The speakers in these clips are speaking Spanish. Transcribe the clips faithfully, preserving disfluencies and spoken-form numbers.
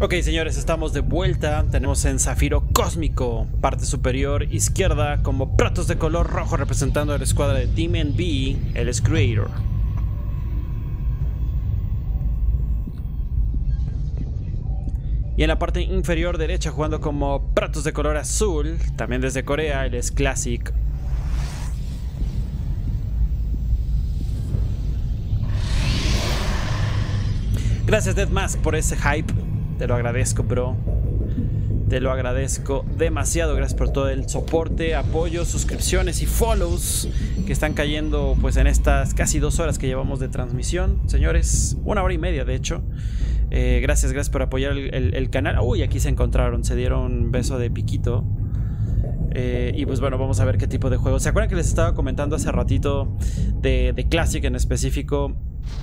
Ok, señores, estamos de vuelta. Tenemos en Zafiro Cósmico, parte superior izquierda, como Protoss de color rojo representando a la escuadra de Team N B, él es Creator. Y en la parte inferior derecha, jugando como Protoss de color azul, también desde Corea, él es Classic. Gracias, Deadmask, por ese hype. Te lo agradezco, bro. Te lo agradezco demasiado. Gracias por todo el soporte, apoyo, suscripciones y follows que están cayendo pues en estas casi dos horas que llevamos de transmisión. Señores, una hora y media de hecho. Eh, gracias, gracias por apoyar el, el, el canal. Uy, aquí se encontraron, se dieron un beso de piquito. Eh, y pues bueno, vamos a ver qué tipo de juego. ¿Se acuerdan que les estaba comentando hace ratito de, de Classic en específico?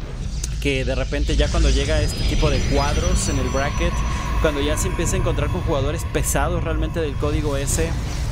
Que de repente ya cuando llega este tipo de cuadros en el bracket, cuando ya se empieza a encontrar con jugadores pesados realmente del código S,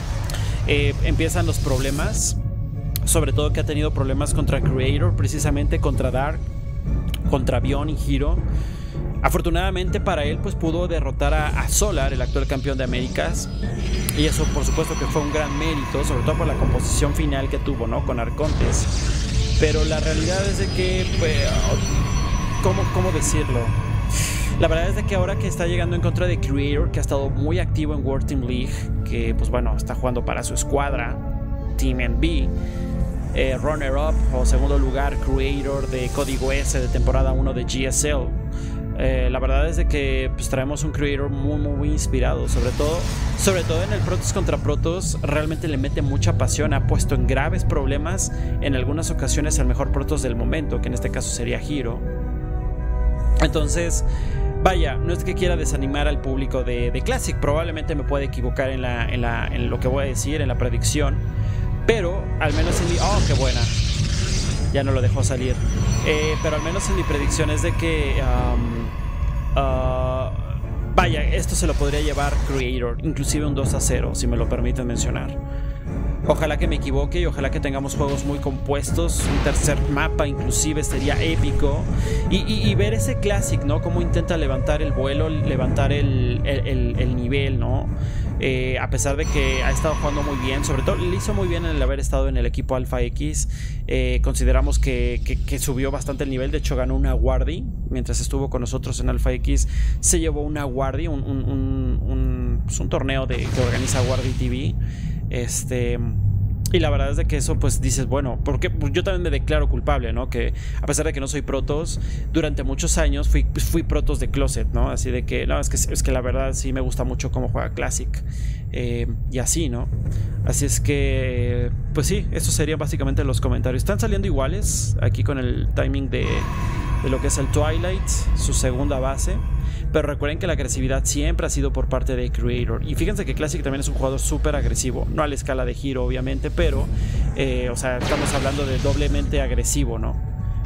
eh, empiezan los problemas. Sobre todo que ha tenido problemas contra Creator, precisamente contra Dark, contra Bion y Hero. Afortunadamente para él pues pudo derrotar a, a Solar, el actual campeón de Américas. Y eso por supuesto que fue un gran mérito, sobre todo por la composición final que tuvo, ¿no? Con Arcontes. Pero la realidad es de que pues, ¿Cómo, ¿Cómo decirlo? La verdad es de que ahora que está llegando en contra de Creator, que ha estado muy activo en World Team League, que pues bueno, está jugando para su escuadra, Team N B, eh, runner up o segundo lugar Creator de código S de temporada uno de G S L. Eh, la verdad es de que pues, traemos un Creator muy muy inspirado, sobre todo, sobre todo en el Protoss contra Protoss. Realmente le mete mucha pasión, ha puesto en graves problemas en algunas ocasiones al mejor Protoss del momento, que en este caso sería Hero. Entonces, vaya, no es que quiera desanimar al público de, de Classic, probablemente me pueda equivocar en, la, en, la, en lo que voy a decir, en la predicción, pero al menos en mi... ¡Oh, qué buena! Ya no lo dejó salir. Eh, pero al menos en mi predicción es de que... Um, uh, vaya, esto se lo podría llevar Creator, inclusive un dos a cero, si me lo permiten mencionar. Ojalá que me equivoque y ojalá que tengamos juegos muy compuestos. Un tercer mapa inclusive sería épico. Y, y, y ver ese Classic, ¿no? Cómo intenta levantar el vuelo, levantar el, el, el, el nivel, ¿no? Eh, a pesar de que ha estado jugando muy bien, sobre todo le hizo muy bien el haber estado en el equipo Alpha X. eh, Consideramos que, que, que subió bastante el nivel. De hecho ganó una Wardy mientras estuvo con nosotros en Alpha X. Se llevó una Wardy, un, un, un, un, pues un torneo de, que organiza Wardy T V. Este... Y la verdad es de que eso pues dices, bueno, porque yo también me declaro culpable, ¿no? Que a pesar de que no soy Protoss, durante muchos años fui, fui Protoss de closet, ¿no? Así de que, no, es que, es que la verdad sí me gusta mucho cómo juega Classic. eh, Y así, ¿no? Así es que, pues sí, esos serían básicamente los comentarios. Están saliendo iguales aquí con el timing de, de lo que es el Twilight, su segunda base. Pero recuerden que la agresividad siempre ha sido por parte de Creator. Y fíjense que Classic también es un jugador súper agresivo. No a la escala de Hero, obviamente, pero eh, o sea, estamos hablando de doblemente agresivo, ¿no?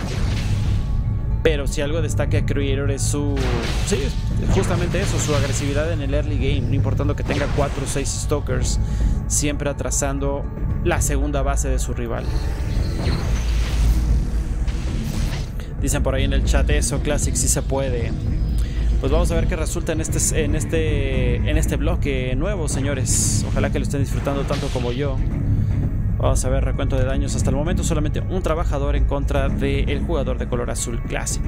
Pero si algo destaca a Creator es su... Sí, justamente eso, su agresividad en el early game. No importando que tenga cuatro o seis Stalkers, siempre atrasando la segunda base de su rival. Dicen por ahí en el chat eso, Classic sí se puede. Pues vamos a ver qué resulta en este, en este, en este bloque nuevo, señores. Ojalá que lo estén disfrutando tanto como yo. Vamos a ver recuento de daños. Hasta el momento solamente un trabajador en contra del jugador de color azul Classic.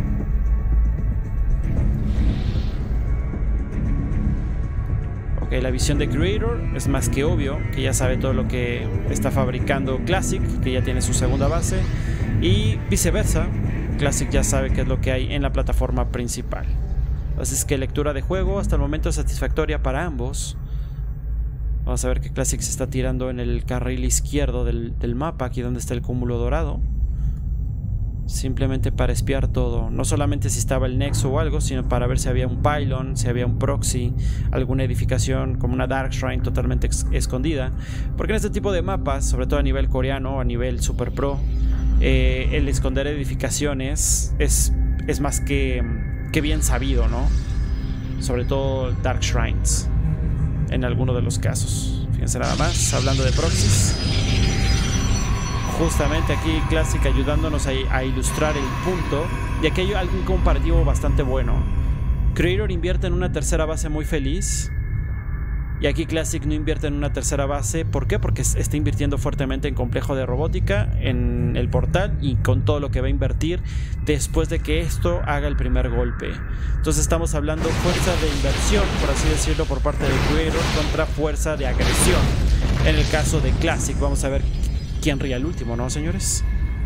Ok, la visión de Creator es más que obvio, que ya sabe todo lo que está fabricando Classic, que ya tiene su segunda base. Y viceversa, Classic ya sabe qué es lo que hay en la plataforma principal. Así es que lectura de juego hasta el momento satisfactoria para ambos. Vamos a ver que Classic se está tirando en el carril izquierdo del, del mapa, aquí donde está el cúmulo dorado. Simplemente para espiar todo. No solamente si estaba el nexo o algo, sino para ver si había un pylon, si había un proxy, alguna edificación como una Dark Shrine totalmente escondida. Porque en este tipo de mapas, sobre todo a nivel coreano, a nivel super pro, eh, el esconder edificaciones es, es más que... Qué bien sabido, ¿no? Sobre todo Dark Shrines en alguno de los casos. Fíjense nada más, hablando de proxies. Justamente aquí Classic ayudándonos a, a ilustrar el punto. Y aquí hay algún comparativo bastante bueno. Creator invierte en una tercera base muy feliz. Y aquí Classic no invierte en una tercera base. ¿Por qué? Porque está invirtiendo fuertemente en complejo de robótica, en el portal y con todo lo que va a invertir después de que esto haga el primer golpe. Entonces estamos hablando fuerza de inversión, por así decirlo, por parte de Creator contra fuerza de agresión. En el caso de Classic, vamos a ver quién ríe al último, ¿no, señores?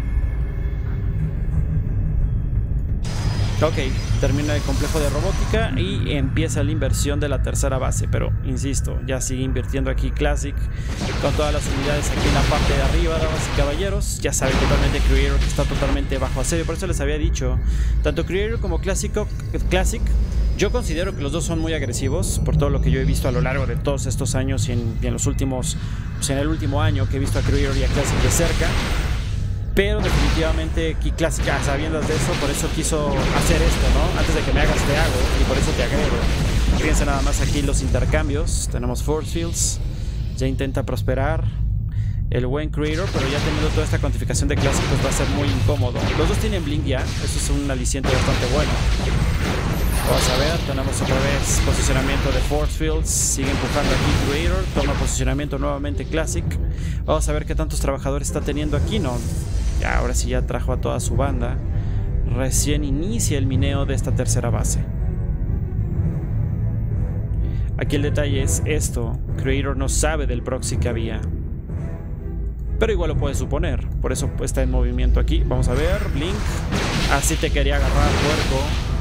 Ok, termina el complejo de robótica y empieza la inversión de la tercera base. Pero, insisto, ya sigue invirtiendo aquí Classic con todas las unidades aquí en la parte de arriba, damas y caballeros. Ya saben totalmente Creator que está totalmente bajo asedio. Por eso les había dicho, tanto Creator como Clásico, Classic, yo considero que los dos son muy agresivos por todo lo que yo he visto a lo largo de todos estos años y en, y en los últimos, pues en el último año que he visto a Creator y a Classic de cerca. Pero definitivamente Classic, sabiendo de eso, por eso quiso hacer esto, ¿no? Antes de que me hagas te hago, y por eso te agrego. Fíjense nada más aquí los intercambios. Tenemos Force Fields, ya intenta prosperar el buen Creator, pero ya teniendo toda esta cuantificación de Classic pues va a ser muy incómodo. Los dos tienen Blink ya, eso es un aliciente bastante bueno. Vamos a ver, tenemos otra vez posicionamiento de Force Fields, sigue empujando aquí Creator, toma posicionamiento nuevamente Classic. Vamos a ver qué tantos trabajadores está teniendo aquí, ¿no? Ya, ahora sí ya trajo a toda su banda. Recién inicia el mineo de esta tercera base. Aquí el detalle es esto. Creator no sabe del proxy que había, pero igual lo puede suponer. Por eso está en movimiento aquí. Vamos a ver, Blink. Así te quería agarrar, puerco.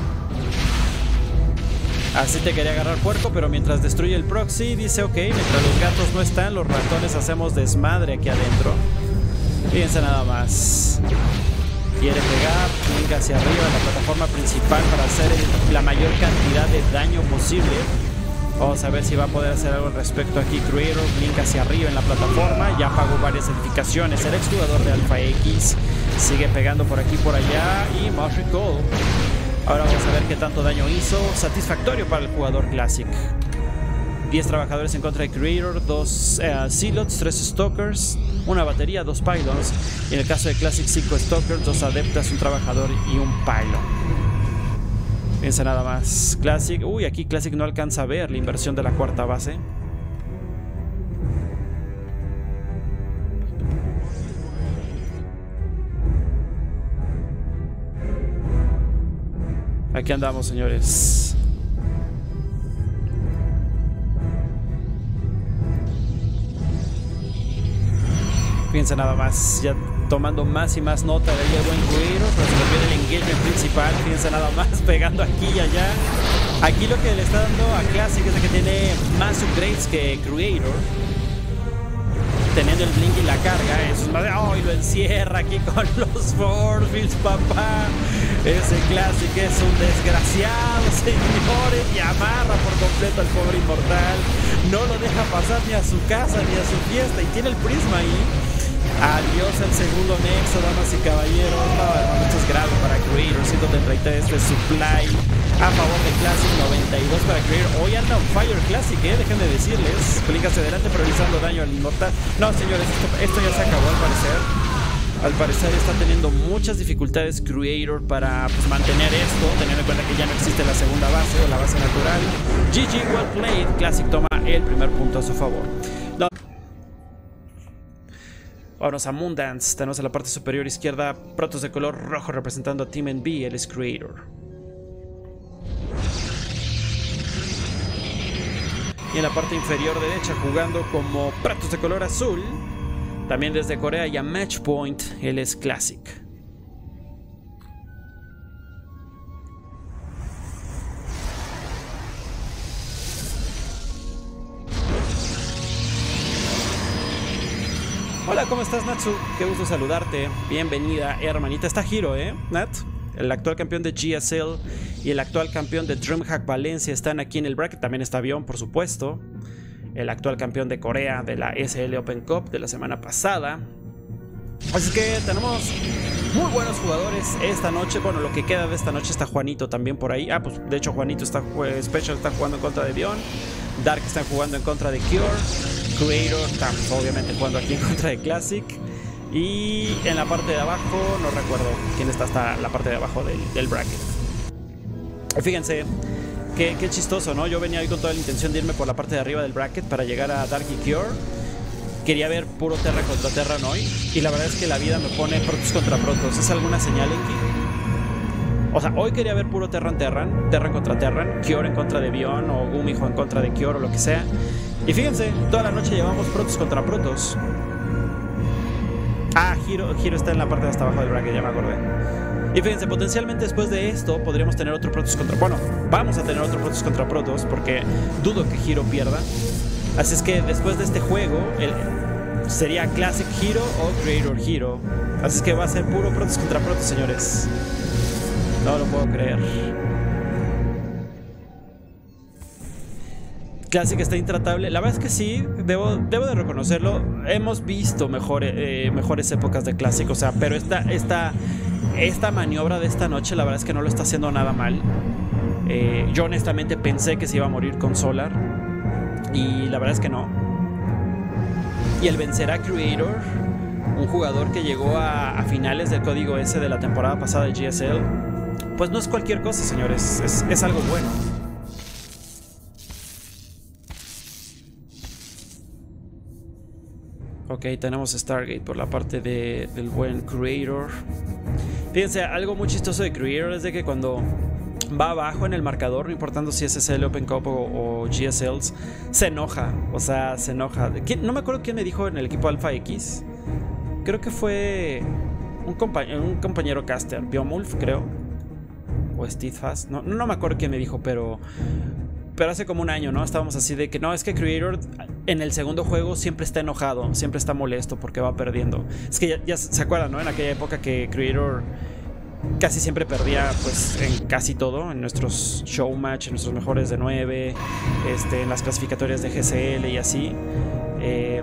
Así te quería agarrar, puerco. Pero mientras destruye el proxy, dice, ok, mientras los gatos no están, los ratones hacemos desmadre aquí adentro. Fíjense nada más. Quiere pegar, Blink hacia arriba en la plataforma principal para hacer el, la mayor cantidad de daño posible. Vamos a ver si va a poder hacer algo al respecto aquí Creator. Blink hacia arriba en la plataforma. Ya pagó varias certificaciones. El ex jugador de Alpha X sigue pegando por aquí y por allá. Y Mosh Recall. Ahora vamos a ver qué tanto daño hizo. Satisfactorio para el jugador Classic. diez trabajadores en contra de Creator, dos uh, Zealots, tres Stalkers, una batería, dos Pylons. Y en el caso de Classic, cinco Stalkers, dos Adeptas, un trabajador y un Pylon. Piensa nada más. Classic, uy, aquí Classic no alcanza a ver la inversión de la cuarta base. Aquí andamos, señores. Fíjense nada más, ya tomando más y más nota de ahí el buen Creator, pero se lo viene el engagement principal. Fíjense nada más, pegando aquí y allá. Aquí lo que le está dando a Classic es de que tiene más upgrades que Creator, teniendo el blink y la carga. Eso es más de... ¡Oh! Y lo encierra aquí con los Force Fields, papá. Ese Classic es un desgraciado, señores, y amarra por completo al pobre inmortal. No lo deja pasar ni a su casa ni a su fiesta, y tiene el prisma ahí. Adiós el segundo nexo, damas y caballeros. No, hermano, esto es grave para Creator. ciento treinta y tres de supply a favor de Classic, noventa y dos para Creator. Hoy anda on fire Classic, eh, déjenme decirles. Blink hacia adelante, priorizando daño al inmortal. No, señores, esto, esto ya se acabó al parecer. Al parecer está teniendo muchas dificultades Creator para pues, mantener esto, teniendo en cuenta que ya no existe la segunda base o la base natural. G G, well played. Classic toma el primer punto a su favor. No. Vámonos a Moondance. Tenemos en la parte superior izquierda protos de color rojo representando a Team N B. Él es Creator. Y en la parte inferior derecha, jugando como protos de color azul, también desde Corea y a Match Point, él es Classic. Hola, ¿cómo estás, Natsu? Qué gusto saludarte. Bienvenida, hermanita. Está Hiro, ¿eh, Nat? El actual campeón de G S L y el actual campeón de DreamHack Valencia están aquí en el bracket. También está Avión, por supuesto. El actual campeón de Corea de la S L Open Cup de la semana pasada. Así que tenemos muy buenos jugadores esta noche. Bueno, lo que queda de esta noche está Juanito también por ahí. Ah, pues de hecho Juanito está, Special está jugando en contra de Bion. Dark está jugando en contra de Cure. Creator está obviamente jugando aquí en contra de Classic. Y en la parte de abajo, no recuerdo quién está hasta la parte de abajo del, del bracket. Fíjense, qué, qué chistoso, ¿no? Yo venía ahí con toda la intención de irme por la parte de arriba del bracket para llegar a Dark y Cure. Quería ver puro Terra contra Terran hoy. Y la verdad es que la vida me pone Protoss contra Protoss. ¿Es alguna señal, Enki? O sea, hoy quería ver puro Terran Terran. Terran contra Terran. Cure en contra de Bion o Gumijo en contra de Cure o lo que sea. Y fíjense, toda la noche llevamos Protoss contra Protoss. Ah, Hiro, Hiro está en la parte de hasta abajo del bracket, ya me acordé. Y fíjense, potencialmente después de esto podríamos tener otro Protoss contra... Bueno, vamos a tener otro Protoss contra Protoss porque dudo que Hiro pierda. Así es que después de este juego el, sería Classic Hero o Creator Hero. Así es que va a ser puro Protoss contra Protoss, señores. No lo puedo creer. Classic está intratable. La verdad es que sí, debo, debo de reconocerlo. Hemos visto mejor, eh, mejores épocas de Classic. O sea, pero esta, esta, esta maniobra de esta noche, la verdad es que no lo está haciendo nada mal. eh, Yo honestamente pensé que se iba a morir con Solar y la verdad es que no. Y el vencer a Creator, un jugador que llegó a, a finales del código S de la temporada pasada de G S L, pues no es cualquier cosa, señores. Es, es algo bueno. Ok, tenemos Stargate por la parte de, del buen Creator. Fíjense, algo muy chistoso de Creator es de que cuando va abajo en el marcador, no importando si es S L, Open Cup o, o G S Ls, se enoja. O sea, se enoja. ¿Quién? No me acuerdo quién me dijo en el equipo Alpha X. Creo que fue un, compañ un compañero caster, Biomulf, creo. O Steadfast. No, no me acuerdo quién me dijo, pero... Pero hace como un año, ¿no? Estábamos así de que no, es que Creator en el segundo juego siempre está enojado, siempre está molesto porque va perdiendo. Es que ya, ya se acuerdan, ¿no? En aquella época que Creator casi siempre perdía, pues, en casi todo, en nuestros showmatch, en nuestros mejores de nueve, este, en las clasificatorias de G C L y así. Eh,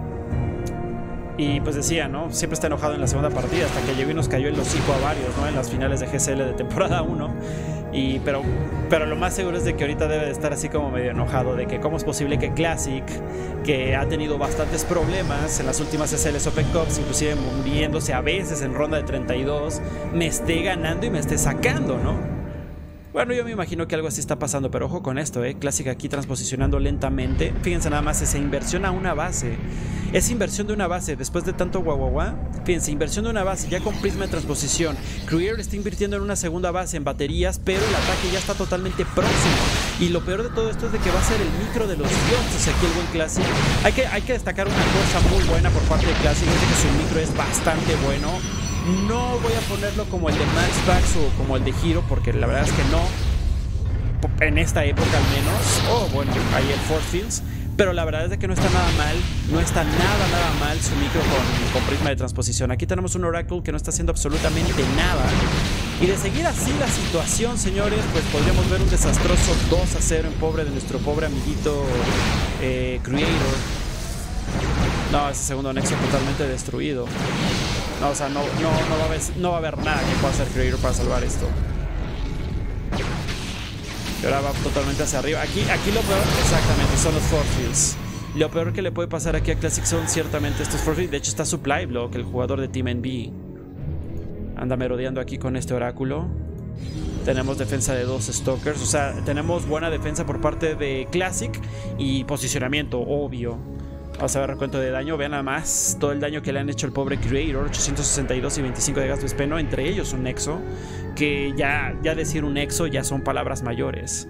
y pues decía, ¿no? Siempre está enojado en la segunda partida, hasta que llegó y nos cayó el hocico a varios, ¿no? En las finales de G C L de temporada uno. Y, pero, pero lo más seguro es de que ahorita debe de estar así como medio enojado de que cómo es posible que Classic, que ha tenido bastantes problemas en las últimas S Ls Open Cups, inclusive muriéndose a veces en ronda de treinta y dos, me esté ganando y me esté sacando, ¿no? Bueno, yo me imagino que algo así está pasando, pero ojo con esto, ¿eh? Classic aquí transposicionando lentamente. Fíjense nada más, esa inversión a una base. Esa inversión de una base, después de tanto guau guau guau. Fíjense, inversión de una base, ya con prisma de transposición. Creator está invirtiendo en una segunda base, en baterías, pero el ataque ya está totalmente próximo. Y lo peor de todo esto es de que va a ser el micro de los dioses aquí el buen Classic. Hay que, hay que destacar una cosa muy buena por parte de Classic, es de que su micro es bastante bueno. No voy a ponerlo como el de Max Pax o como el de Hero, porque la verdad es que no, en esta época al menos. Oh, bueno, ahí el Force Fields. Pero la verdad es de que no está nada mal. No está nada, nada mal su micro con, con prisma de transposición. Aquí tenemos un Oracle que no está haciendo absolutamente nada. Y de seguir así la situación, señores, pues podríamos ver un desastroso dos a cero en pobre de nuestro pobre amiguito eh, Creator. No, ese segundo nexo totalmente destruido. No, o sea, no, no, no, va a haber, no va a haber nada que pueda hacer Creator para salvar esto. Y ahora va totalmente hacia arriba. Aquí, aquí lo peor, exactamente, son los force fields. Lo peor que le puede pasar aquí a Classic son ciertamente estos force fields. De hecho está Supply Block, el jugador de Team N B. Anda merodeando aquí con este oráculo. Tenemos defensa de dos Stalkers. O sea, tenemos buena defensa por parte de Classic. Y posicionamiento, obvio. Vamos a ver recuento de daño. Vean nada más todo el daño que le han hecho el pobre Creator. ochocientos sesenta y dos y veinticinco de gasto de espeno. Entre ellos un nexo. Que ya, ya decir un nexo ya son palabras mayores.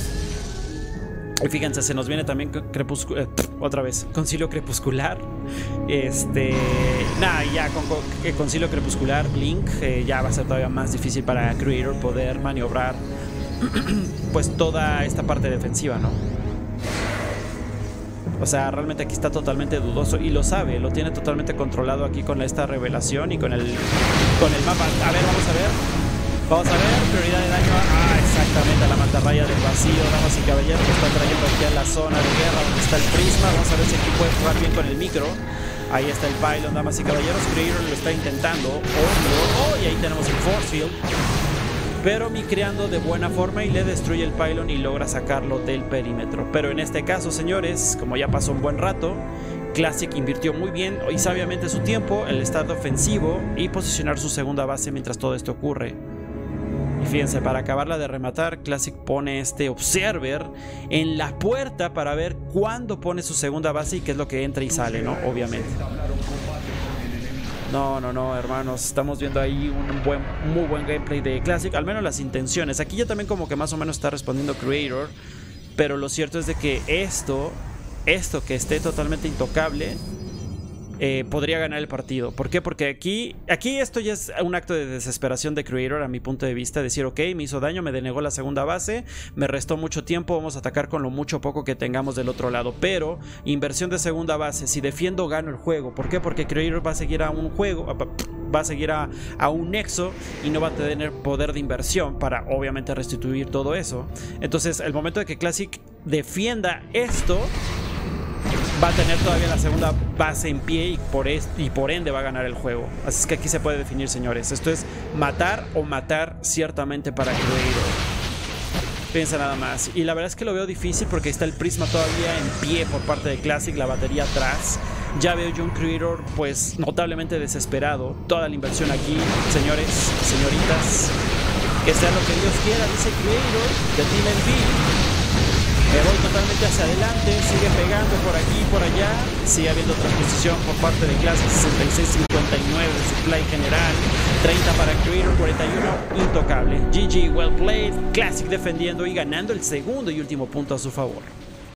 Y fíjense, se nos viene también crepuscular, eh, otra vez, concilio crepuscular. Este, nada, ya con, con eh, concilio crepuscular, Blink, eh, ya va a ser todavía más difícil para Creator poder maniobrar pues toda esta parte defensiva, ¿no? O sea, realmente aquí está totalmente dudoso y lo sabe, lo tiene totalmente controlado aquí con esta revelación y con el, con el mapa. A ver, vamos a ver. Vamos a ver, prioridad de daño. Ah, exactamente, a la mantarraya del vacío, damas y caballeros, que están trayendo aquí a la zona de guerra donde está el prisma. Vamos a ver si aquí puede jugar bien con el micro. Ahí está el pylon, damas y caballeros. Creator lo está intentando. Oh, no. Oh, y ahí tenemos el force field. Pero micreando de buena forma y le destruye el pylon y logra sacarlo del perímetro. Pero en este caso, señores, como ya pasó un buen rato, Classic invirtió muy bien y sabiamente su tiempo, el estado ofensivo y posicionar su segunda base mientras todo esto ocurre. Y fíjense, para acabarla de rematar, Classic pone este Observer en la puerta para ver cuándo pone su segunda base y qué es lo que entra y sale, ¿no? Obviamente. No, no, no, hermanos. Estamos viendo ahí un buen, muy buen gameplay de Classic. Al menos las intenciones. Aquí ya también como que más o menos está respondiendo Creator. Pero lo cierto es de que esto, esto que esté totalmente intocable, eh, podría ganar el partido. ¿Por qué? Porque aquí, aquí esto ya es un acto de desesperación de Creator a mi punto de vista. Decir, ok, me hizo daño, me denegó la segunda base, me restó mucho tiempo, vamos a atacar con lo mucho o poco que tengamos del otro lado. Pero, inversión de segunda base, si defiendo gano el juego. ¿Por qué? Porque Creator va a seguir a un juego... va a seguir a, a un nexo y no va a tener poder de inversión para obviamente restituir todo eso. Entonces el momento de que Classic defienda esto, va a tener todavía la segunda base en pie y por, es, y por ende va a ganar el juego. Así es que aquí se puede definir, señores. Esto es matar o matar ciertamente para Creator. Piensa nada más. Y la verdad es que lo veo difícil porque está el prisma todavía en pie por parte de Classic, la batería atrás. Ya veo yo un Creator pues notablemente desesperado. Toda la inversión aquí, señores, señoritas. Que sea lo que Dios quiera, dice Creator de Team N B. Me voy totalmente hacia adelante, sigue pegando por aquí y por allá. Sigue habiendo transposición por parte de Classic. Sesenta y seis cincuenta y nueve de supply general, treinta para Creator, cuarenta y uno intocable. G G, well played. Classic defendiendo y ganando el segundo y último punto a su favor.